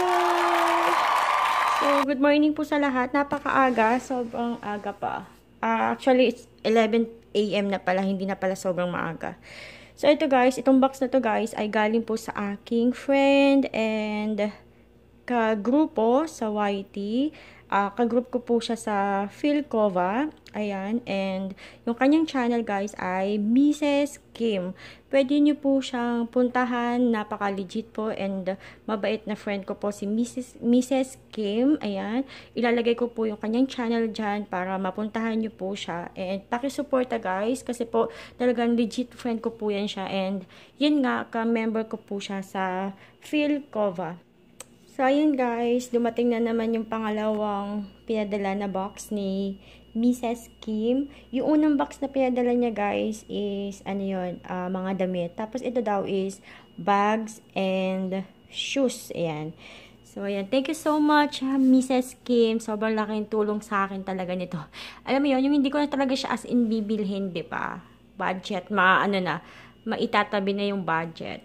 So, good morning po sa lahat. Napakaaga, sobrang aga pa. Actually, it's 11 AM na pala, hindi na pala sobrang maaga. So, ito guys, itong box na to guys ay galing po sa aking friend and kagrupo sa YT. Kagroup ko po siya sa Philcova. Ayan. And yung kanyang channel guys ay Mrs. Kim. Pwede nyo po siyang puntahan. Napaka-legit po and mabait na friend ko po si Mrs. Kim. Ayan. Ilalagay ko po yung kanyang channel dyan para mapuntahan nyo po siya. And pakisuporta guys kasi po talagang legit friend ko po yan siya. And yun nga, ka-member ko po siya sa Philcova. So, ayun guys, dumating na naman yung pangalawang pinadala na box ni Mrs. Kim. Yung unang box na pinadala niya guys is, ano yun, mga damit. Tapos ito daw is bags and shoes. Ayan. So, ayan. Thank you so much, Mrs. Kim. Sobrang laking tulong sa akin talaga nito. Alam mo yun, yung hindi ko na talaga siya as in bibilhin, di ba? Budget, maitatabi na yung budget.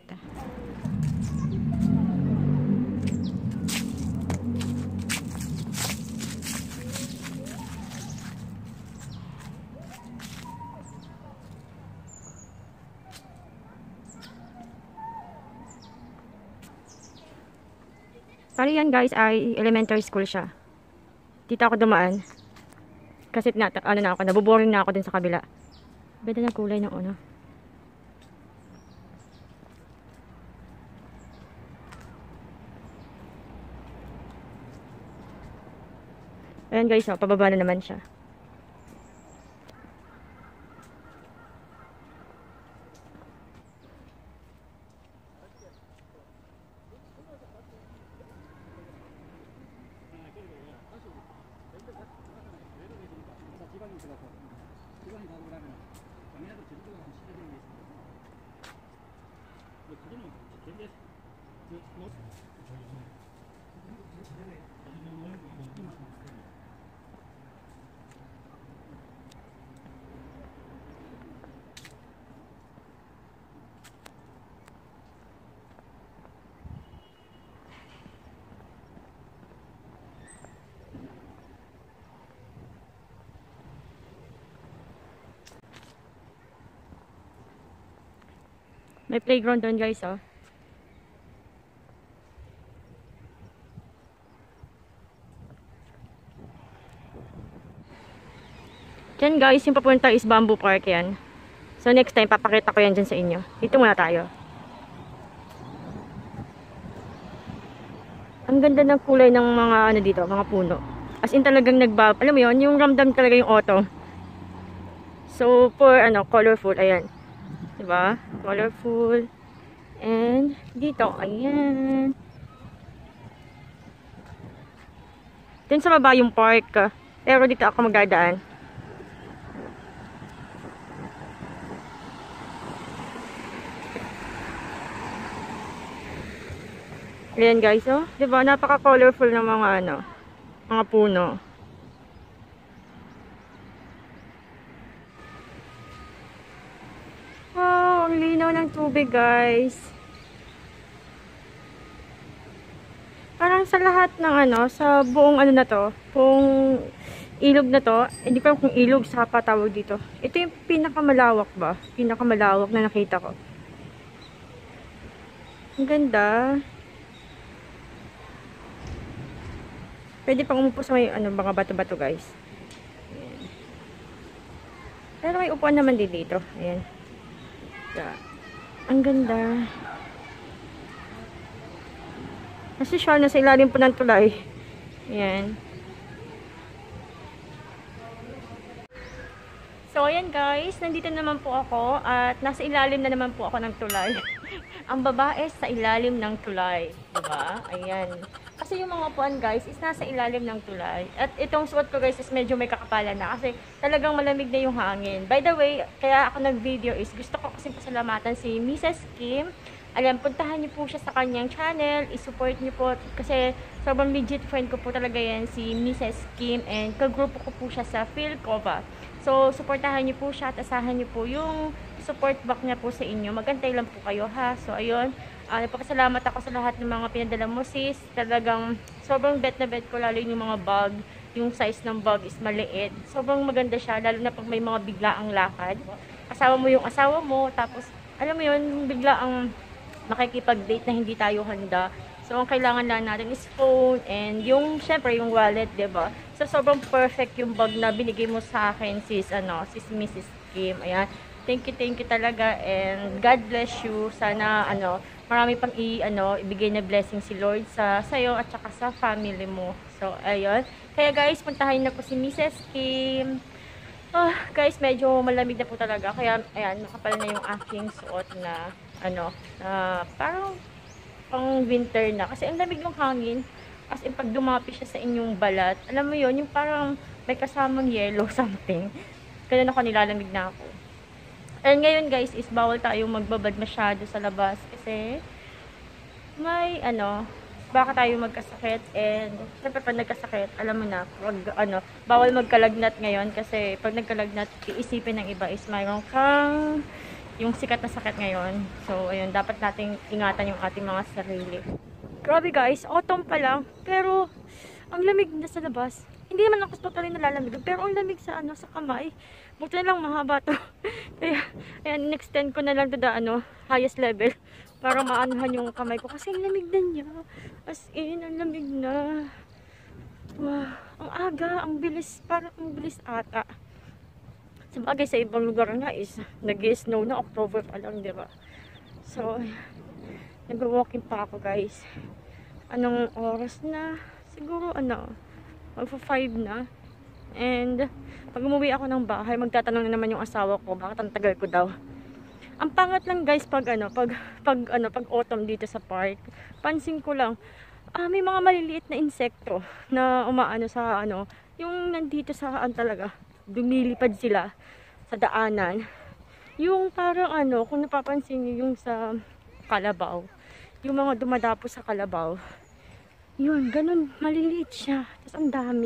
Pero yan guys ay elementary school siya. Dito ako dumaan. Kasi nabuboring na ako dun sa kabila. Ganda na kulay ng ano. Ayan guys, pababa na naman siya. May playground doon guys, oh. Diyan guys, yung papunta is Bamboo Park yan. So next time, papakita ko yan dyan sa inyo. Dito muna tayo. Ang ganda ng kulay ng mga ano dito, mga puno. As in talagang alam mo yun, yung ramdam talaga yung autumn. So for colorful, ayan. Diba? Colorful. And dito, ayan. Dun sa baba yung park. Pero dito ako magdadaan. Ayan guys, oh. Diba? Napaka-colorful ng mga puno. Wow, ang linaw ng tubig guys. Parang sa lahat ng sa buong na to, buong ilog na to, hindi ko alam kung ilog sa patawag dito. Ito yung pinakamalawak ba? Pinakamalawak na nakita ko. Ang ganda. Pwede pang umupo sa may mga bato-bato guys. Ayan. Pero may upuan naman din dito. Ayan. Ang ganda. As usual, nasa ilalim po ng tulay. Ayan. So, ayan guys. Nandito naman po ako. At nasa ilalim na naman po ako ng tulay. Ang babae sa ilalim ng tulay. Diba? Ayan. Kasi yung mga upuan guys is nasa ilalim ng tulay. At itong suot ko guys is medyo may kakapalan na. Kasi talagang malamig na yung hangin. By the way, kaya ako nag-video is gusto ko kasi pasalamatan si Mrs. Kim. Alam, puntahan niyo po siya sa kanyang channel. I-support niyo po. Kasi sobrang legit friend ko po talaga yan si Mrs. Kim. And kagrupo ko po siya sa Philcova. So, supportahan niyo po siya at asahan niyo po yung support back niya po sa inyo. Magantay lang po kayo ha. So, ayun. Nagpapasalamat ako sa lahat ng mga pinadala mo, sis. Talagang sobrang bet na bet ko, lalo yung mga bag. Yung size ng bag is maliit. Sobrang maganda siya, lalo na pag may mga biglaang lakad. Kasama mo yung asawa mo, tapos alam mo yun, biglaang makikipag-date na hindi tayo handa. So, ang kailangan lang natin is phone and yung, syempre, yung wallet, 'di ba? So, sobrang perfect yung bag na binigay mo sa akin, sis Mrs. Kim. Ayan. Thank you talaga and God bless you. Sana, marami pang ibigay na blessing si Lord sa sa'yo at saka sa family mo. So, ayun. Kaya guys, puntahan na po si Mrs. Kim. Guys, medyo malamig na po talaga. Kaya, ayan, makapal na yung aking suot na, parang pang winter na. Kasi ang lamig ng hangin. As in, pag dumapi siya sa inyong balat, alam mo yon yung parang may kasamang yellow something. Kaya ako nilalamig na ako. And ngayon guys, is bawal tayong magbabad masyado sa labas. Kasi, may, baka tayo magkasakit. And, syempre pag nagkasakit, alam mo na, bawal magkalagnat ngayon. Kasi, pag nagkalagnat, iisipin ng iba is mayroon kang yung sikat na sakit ngayon. So, ayun, dapat nating ingatan yung ating mga sarili. Grabe guys, autumn pa lang, pero ang lamig na sa labas. Hindi naman ako totally nalalamig, pero ang lamig sa sa kamay. Buti na lang mahaba to. Kaya, ayan, in-extend ko na lang to the highest level para maanuhan yung kamay ko kasi ang lamig na niya. As in, ang lamig na. Wow, ang aga, ang bilis, parang ang bilis ata. Sabagay sa ibang lugar nga is nag-snow na, October pa lang, di ba? So, nag-walking pa ako guys. Anong oras na? Siguro magpa 5 na. And pag umuwi ako ng bahay, magtatanong na naman yung asawa ko bakit ang tagal ko daw. Ang pangat lang guys pag pag autumn dito sa park. Pansin ko lang, may mga maliliit na insekto na umaano sa yung nandito sa talaga. Dumilipad sila sa daanan. Yung parang kung napapansin niyo yung sa kalabaw, yung mga dumadapo sa kalabaw, yun, ganun, maliliit siya, tapos ang dami.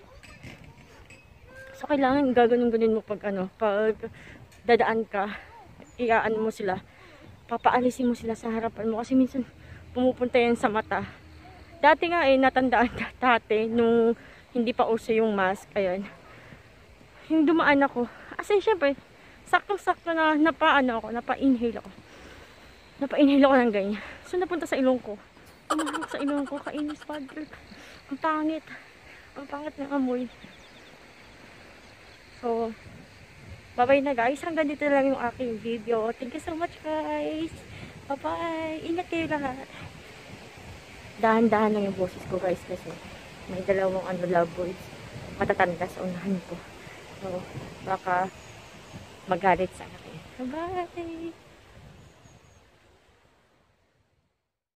So kailangan gaganon-ganon mo pag pag dadaan ka, iaan mo sila, papaalisin mo sila sa harapan mo kasi minsan pumupunta yan sa mata. Dati nga natandaan dati nung hindi pa uso yung mask, ayan. Yung dumaan ako, as in syempre saktong-sakto na napa-inhale ako ng ganyan. So napunta sa ilong ko, umahak sa ilong ko, kainis padre, ang pangit ng amoy. So bye bye na guys, hanggang dito lang yung aking video. Thank you so much guys, bye bye, ingat kayo lahat. Dahan-dahan lang yung boses ko guys kasi may dalawang love birds matatanda sa unahan ko. So, baka magalit sa akin. Bye!